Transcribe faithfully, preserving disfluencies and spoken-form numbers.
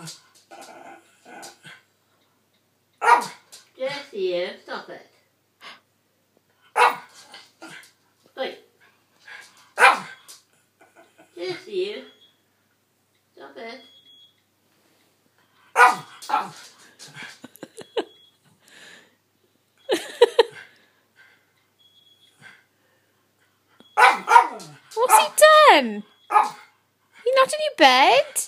Jessie, you stop it. Wait. Jessie, you stop it. What's he done? You're not in your bed?